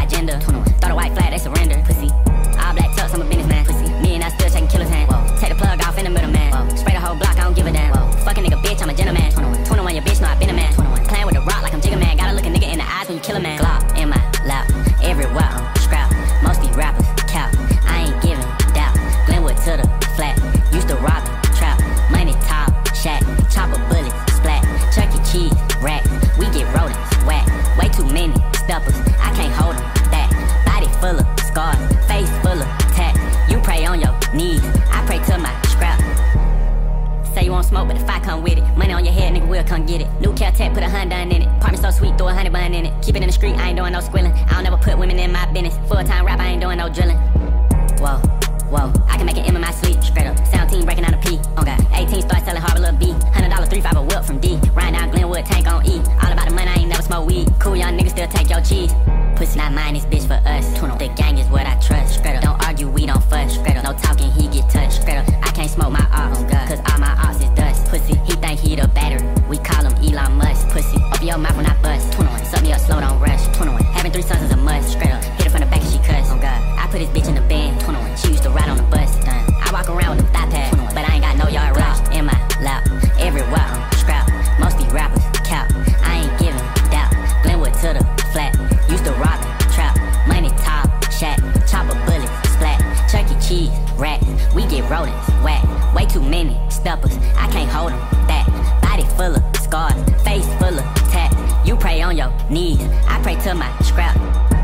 gender. Throw the white flag, they surrender. Pussy. All black tux, I'm a businessman. Pussy. Me and I still shaking killer's hand. Whoa. Take the plug off in the middle, man. Whoa. Spray the whole block, I don't give a damn. Whoa. Fucking nigga, bitch, I'm a gentleman. 21, your bitch know I been a man. Playing with the rock like I'm Jigga Man. Gotta look a nigga in the eyes when you kill a man. Glock in my lap, everywhere I'm scrap. Most these rappers cap, I ain't giving doubt. Glenwood to the flat, used to rob it, trap. Money top, shack, chopper bullets, splat. Chuck E. Cheese, rack, we get rodents, whack. Way too many steppers, I can't hold them back. Body full of scars, face full of tats. You pray on your knees, I pray to my scrap. Say you won't smoke, but if I come with it, money on your head, nigga, we'll come get it. New Caltech, put 100 in it. Apartment so sweet, throw 100 bun in it. Keep it in the street, I ain't doing no squilling. I don't never put women in my business. Full-time rap, I ain't doing no drilling. Whoa, whoa, I can make an M in my sleep, straight up. Sound team breaking out a P. Oh God, 18 start selling Harbor Little B. $100 3-5 a whip from D. Riding down Glenwood, tank on E. All about the money, I ain't never smoke weed. Cool young niggas still take your cheese. Pussy not mine, this bitch for us. The gang is what I trust. Straight up. Don't argue, we don't fuss. Straight up. No talking, he get touched. Straight up. I can't smoke my ops, cause all my ops is dust. Pussy, he think he the battery. We call him Elon Musk. Pussy, open your mouth when I bust. 21. Suck me up slow, don't rush. 21. Having 3 sons is a must. Straight up. Hit her from the back and she cuss. Oh God. I put this bitch in the band. 21. She used to ride on the bus. I walk around with them thigh pads, but I ain't got no yard rush. In my lap, everywhere I'm scrap. Most these rappers cap, I ain't giving doubt. Glenwood to the flat, used to rob it, trap. Money top, shack, chopper bullets, splat. Chuck E. Cheese, rack, we get rodents, whack. Way too many steppers, I can't hold them back. Body full of scars, face full of tats. You pray on your knees, I pray to my scrap.